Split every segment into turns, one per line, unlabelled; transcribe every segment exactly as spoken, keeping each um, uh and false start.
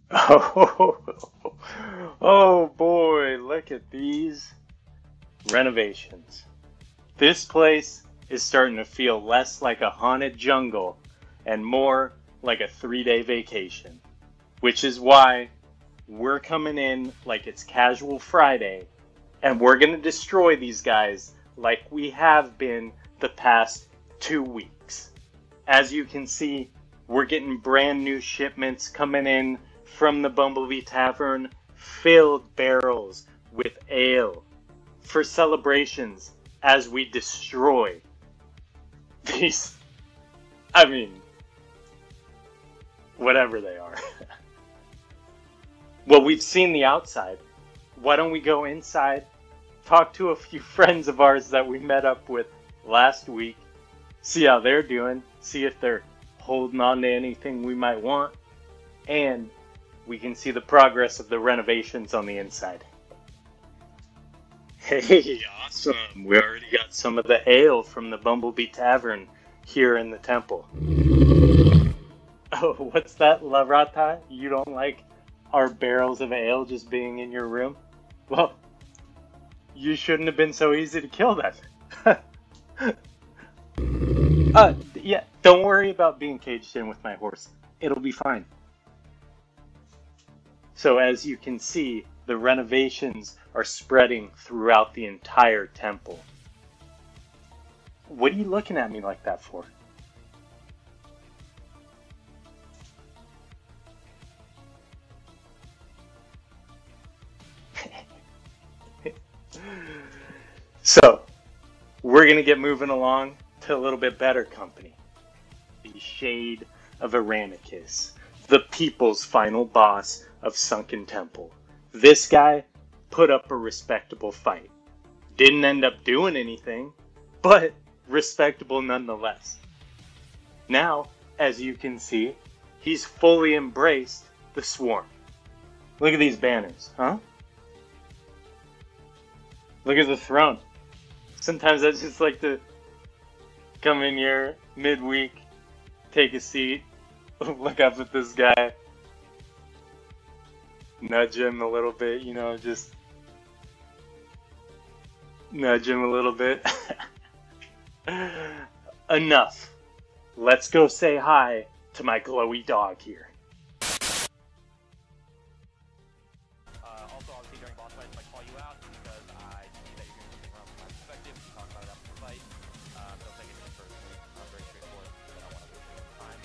Oh, oh boy, look at these renovations. This place is starting to feel less like a haunted jungle and more like a three day vacation, which is why we're coming in like it's casual Friday and we're going to destroy these guys like we have been the past two weeks. As you can see, we're getting brand new shipments coming in from the Bumblebee Tavern, filled barrels with ale for celebrations as we destroy these, I mean, whatever they are. Well, we've seen the outside. Why don't we go inside, talk to a few friends of ours that we met up with last week, see how they're doing, see if they're holding on to anything we might want, and we can see the progress of the renovations on the inside. Hey, awesome! We already got some of the ale from the Bumblebee Tavern here in the temple. Oh, what's that, La Rata? You don't like our barrels of ale just being in your room? Well, you shouldn't have been so easy to kill then. uh, yeah, don't worry about being caged in with my horse. It'll be fine. So as you can see, the renovations are spreading throughout the entire temple. What are you looking at me like that for? So, we're going to get moving along to a little bit better company. The Shade of Aranicus, the people's final boss of Sunken Temple. This guy put up a respectable fight. Didn't end up doing anything, but respectable nonetheless. Now, as you can see, he's fully embraced the Swarm. Look at these banners, huh? Look at the throne. Sometimes I just like to come in here midweek, take a seat, look up at this guy, nudge him a little bit, you know, just nudge him a little bit. Enough. Let's go say hi to my glowy dog here.
Uh, also, obviously, during boss fights, I might call you out because I see that you're doing something wrong from my perspective. We talk about it after the fight. Um, don't take it too personally. I'm very straightforward. I don't want to waste your time.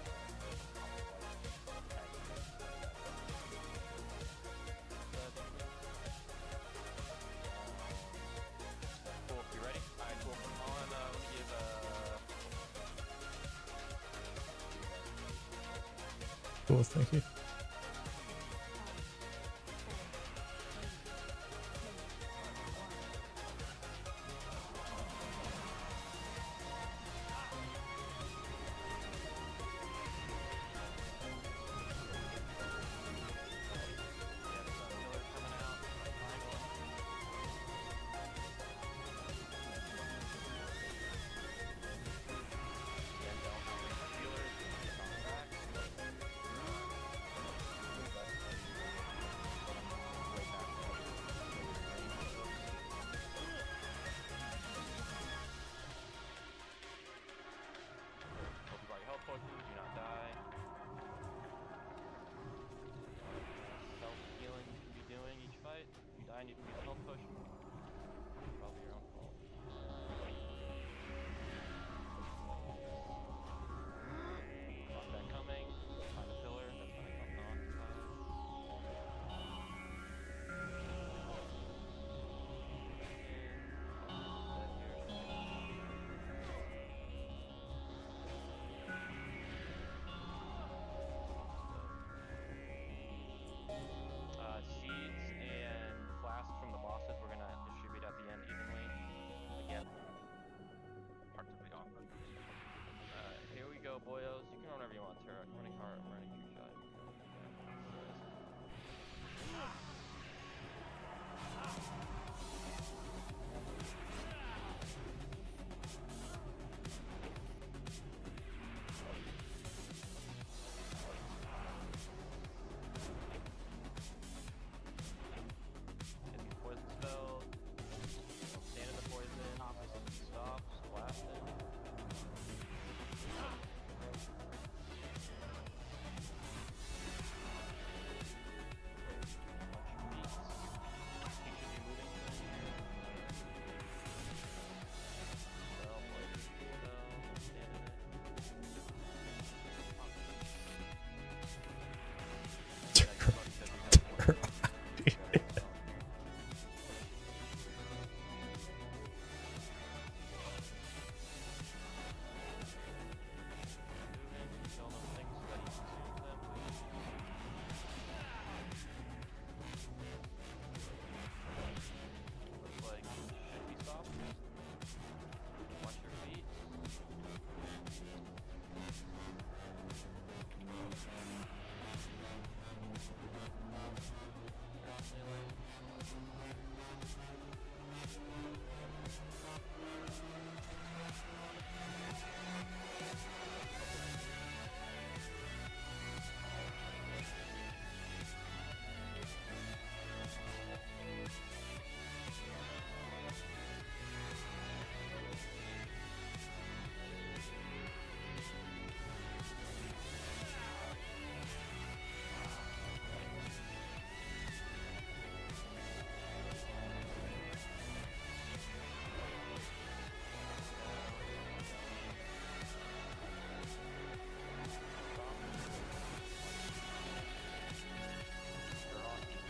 Cool. You ready? Alright, cool. On, uh, let me give, uh...
Cool, thank you.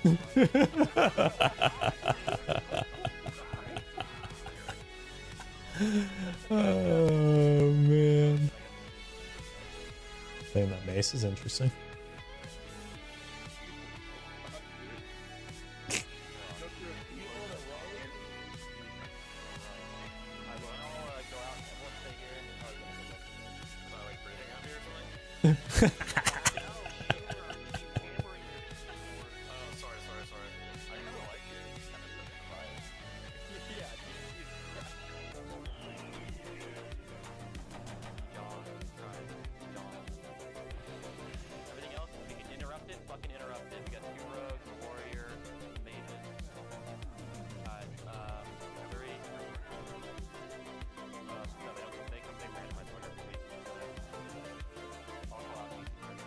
Oh man. Dang, that mace is interesting.
Everything else, we can interrupt it, fucking interrupt it. We got two rogues, a warrior, mages. Uh, uh, three. Uh, no, they don't. They come. They randomize order. Wait. I'll go out.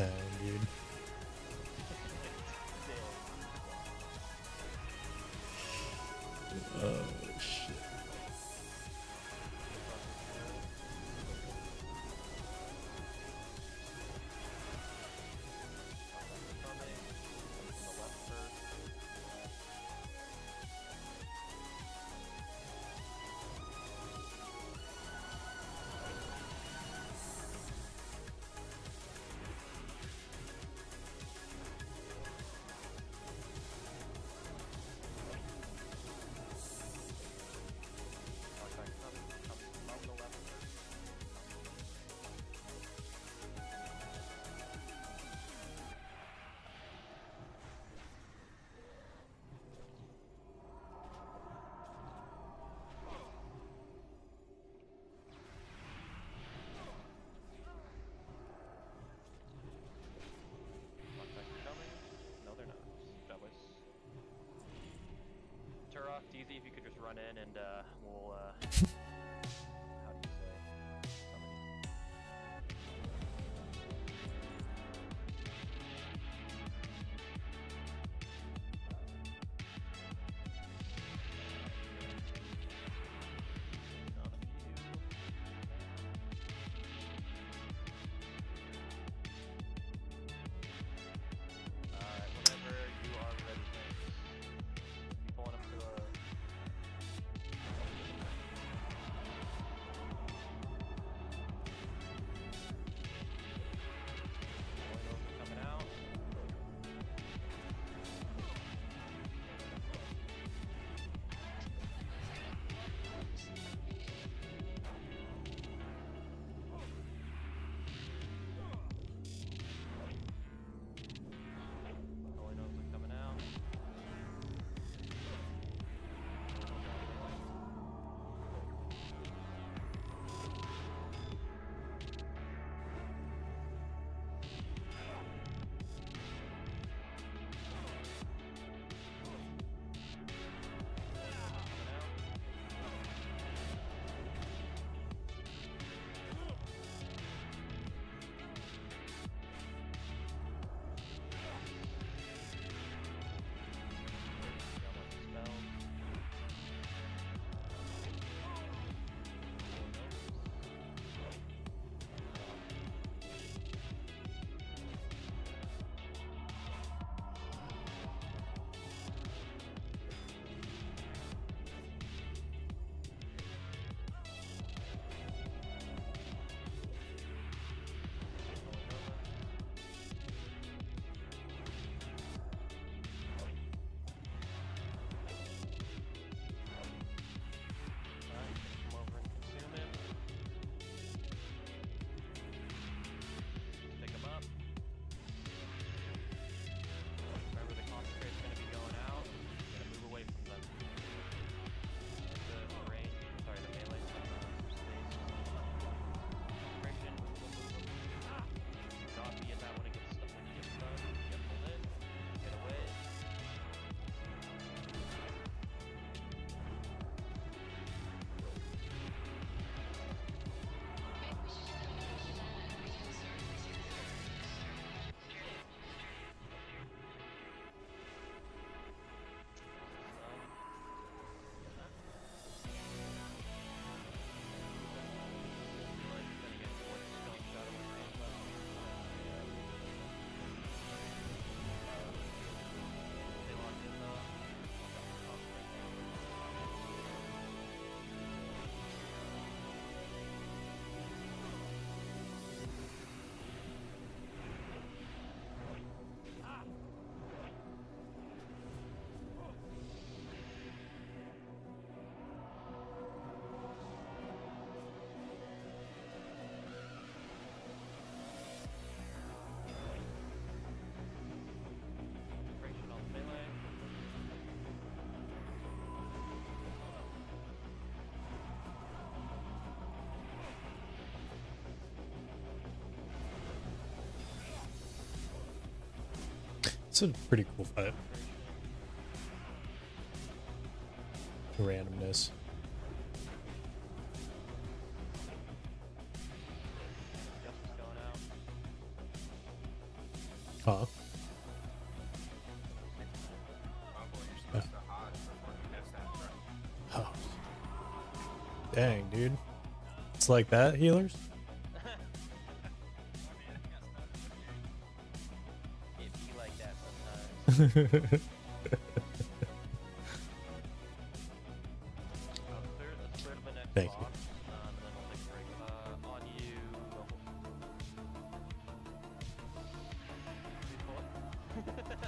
Dang, dude. Oh, shit.
Turok, D Z, if you could just run in and uh, we'll, uh, how do you say, summon. None of you. Alright, whenever you are ready, thanks. Pulling him to a... Coming out. Holy nose are coming out.
It's a pretty cool fight. Randomness.
Justice going out.
Huh?
Uncle, you're supposed to hide before the guest ends, right?
Oh. Dang, dude. It's like that, healers?
It be like that sometimes. Uh, clear, let's clear to the next
Thank you.
box, um, and then we'll take a break. Uh, on you, Uncle. Please pull it.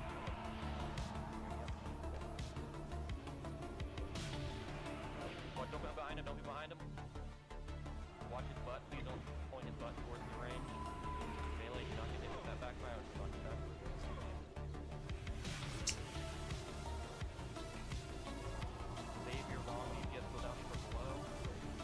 Watch, don't be behind him, don't be behind him. Watch his butt, please don't point his butt towards the range. Melee, do not get hit with that backfire, it's on your back. Save your bomb, you get put down from below.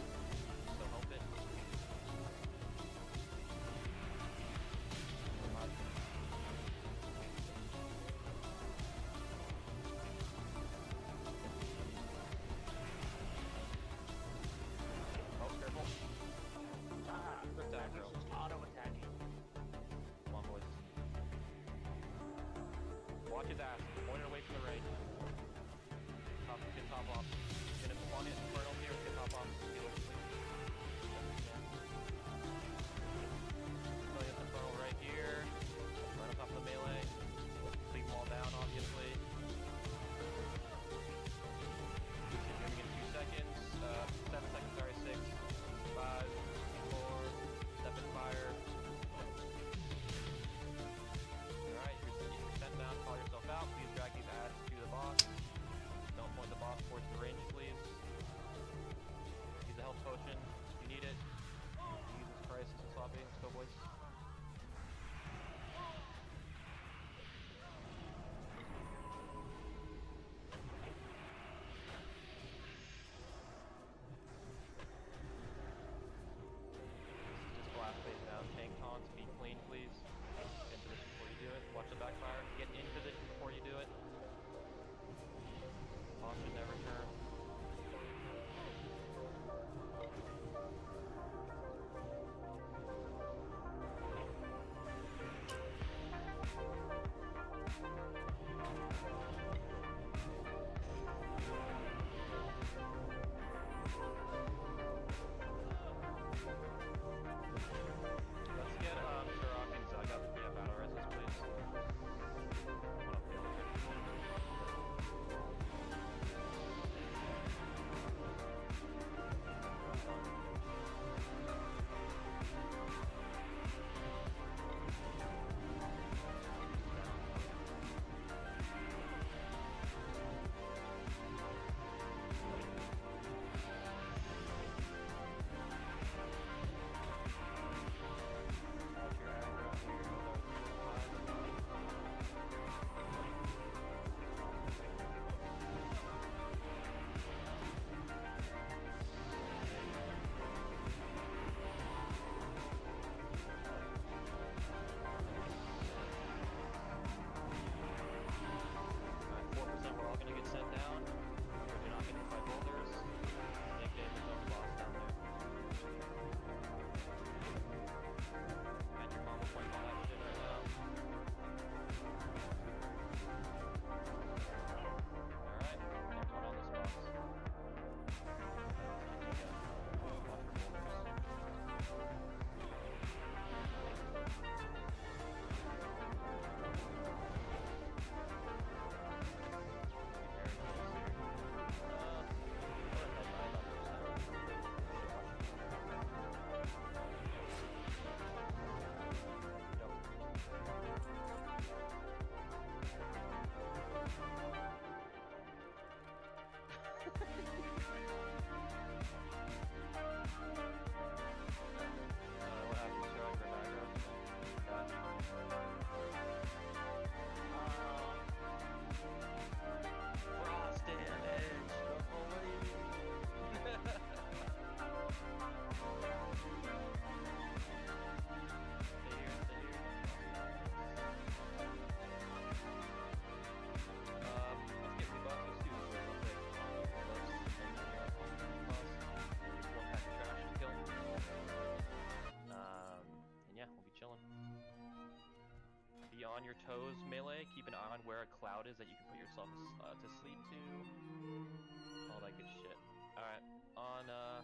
toes melee. Keep an eye on where a cloud is that you can put yourself uh, to sleep to. All that good shit. Alright, on, uh...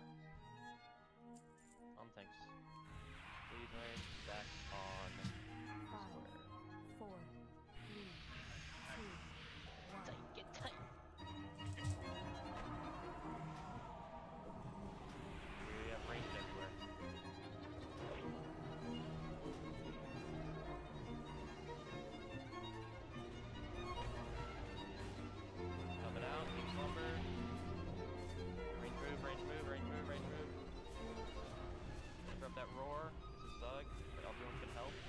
on things. Please range, back on
Five,
square.
four, three, two, one.
Tight, get tight! We have range everywhere. Coming out, keep slumber. Range move, range move, range move, range move. Interrupt that roar. This is Thug, but everyone can help.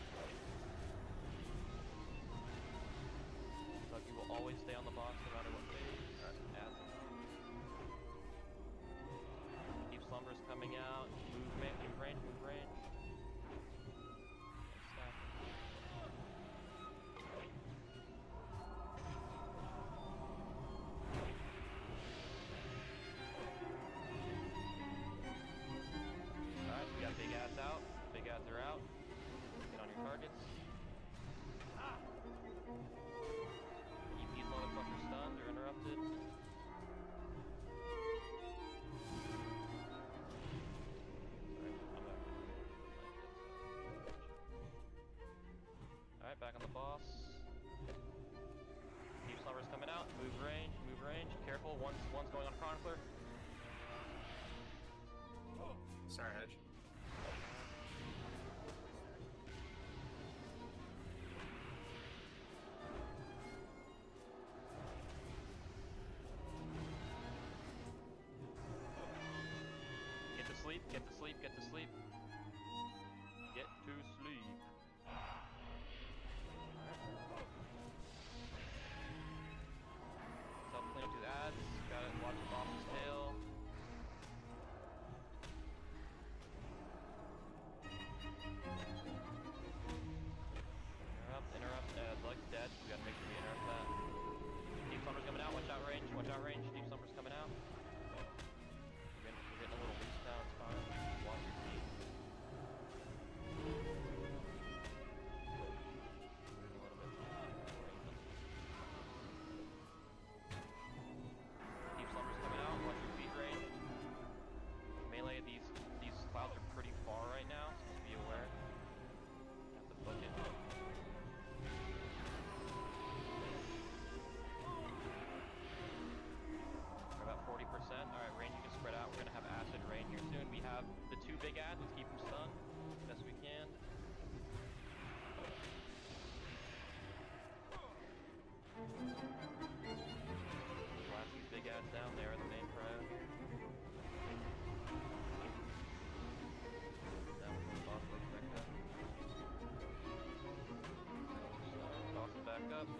Thug, you will always stay on the box no matter what phase. Alright, keep slumbers coming out. Move, move range, move range. Stack. Alright, we got big ads out. Big ads are out. Get on your targets. Ah. Keep these motherfuckers stunned or interrupted. Alright, back on the boss. Keep slumbers coming out. Move range, move range. Careful, one's one's going on Chronicler.
Sorry, Hedge.
Get to sleep, get to sleep, get to sleep. Get to sleep. Self-clean to ads. Gotta watch the boss's tail. Interrupt, interrupt. Uh, Lug's dead. We gotta make sure we interrupt that. Deep Slumber's coming out. Watch out range. Watch out range. Deep Slumber's coming out. We're getting, we're getting a little loose now. It's fine. Watch your feet. A little bit. Deep Slumber's coming out. Watch your feet range. Melee, these these clouds are pretty far right now, so just be aware. You have to book it. We're about forty percent. Alright, range, you can spread out. We're gonna have acid rain here soon. We have the two big ads. Let's keep them stunned as best we can. Blast these big ads down. They are the main priority here. Now we're going to boss legs back up. Toss it back up.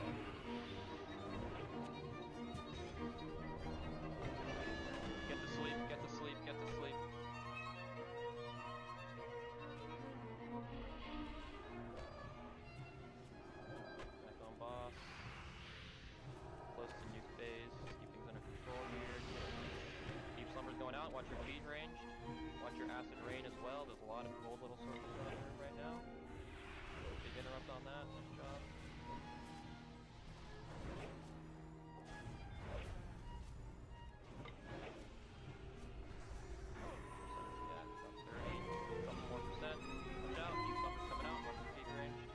Get to sleep, get to sleep, get to sleep. Back on boss. Close to nuke phase. Keep things under control here. Deep Slumber's going out. Watch your feet ranged. Watch your acid rain as well. There's a lot of cold little circles around here right now. Big interrupt on that. Nice job. Couple more percent. Watch out. Deep Slumber's coming out. Watch your feet ranged.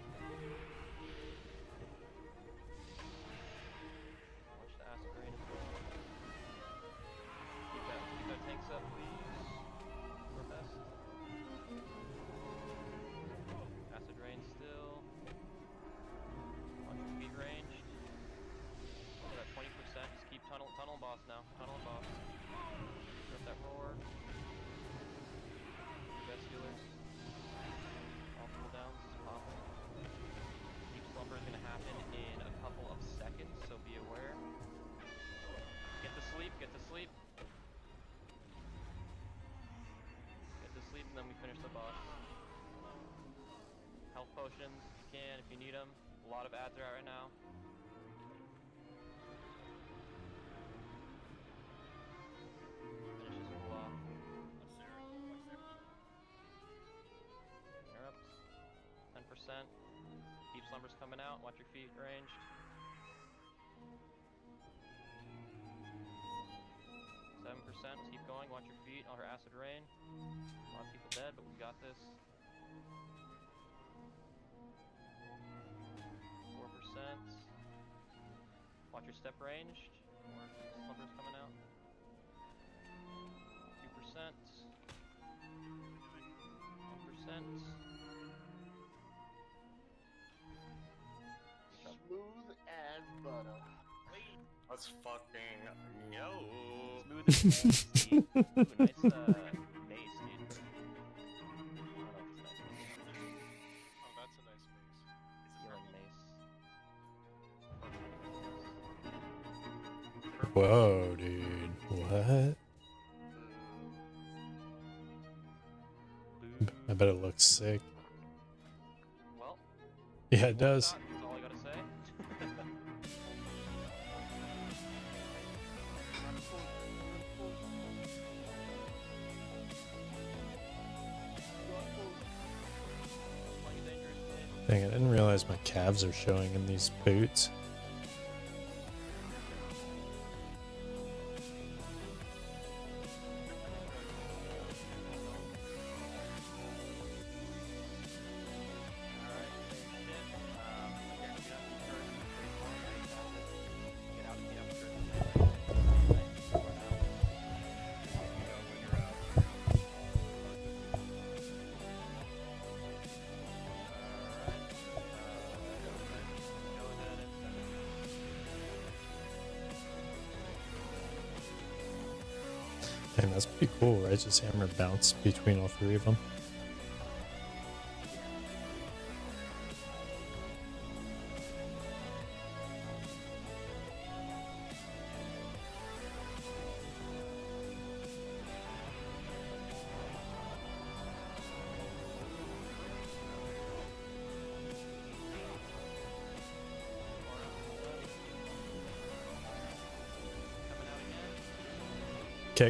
Watch the acid rain as well. Keep that, keep that tanks up, please. Do our best. Acid rain still. Watch your feet ranged. We're at twenty percent. Just keep tunnel, tunnel boss now. Tunnel boss. Drop that roar. Best healers. All cooldowns is popping. Deep Slumber is going to happen in a couple of seconds, so be aware. Get to sleep, get to sleep. Get to sleep, and then we finish the boss. Health potions, if you can, if you need them. A lot of ads are out right now. Finish this with block. Interrupts. ten percent. Deep Slumber Slumber's coming out. Watch your feet ranged. Seven percent. Let's keep going. Watch your feet. All her acid rain. A lot of people dead, but we got this. Four percent. Watch your step ranged. More Slumber's coming out. Two percent. One percent.
Smooth as butter.
Let's fucking yo.
Smooth as nasty. Ooh, nice uh, mace, dude. I don't know if it's nice mace.
Oh, that's a nice mace.
Healing mace.
Whoa, dude. What?
Boo.
I bet it looks sick.
Well,
Yeah, it does.
shot, that's all I gotta say. Playing a dangerous game.
Dang, I didn't realize my calves are showing in these boots. Dang, that's pretty cool. Righteous Hammer bounce between all three of them. Kick.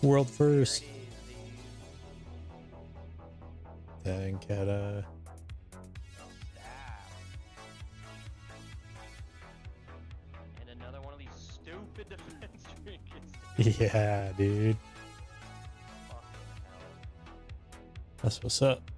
World first.
There it is, dude.
Dang, Kata.
Stab. And another one of these stupid defense trinkets.
Yeah, dude.
Fucking hell.
That's what's up.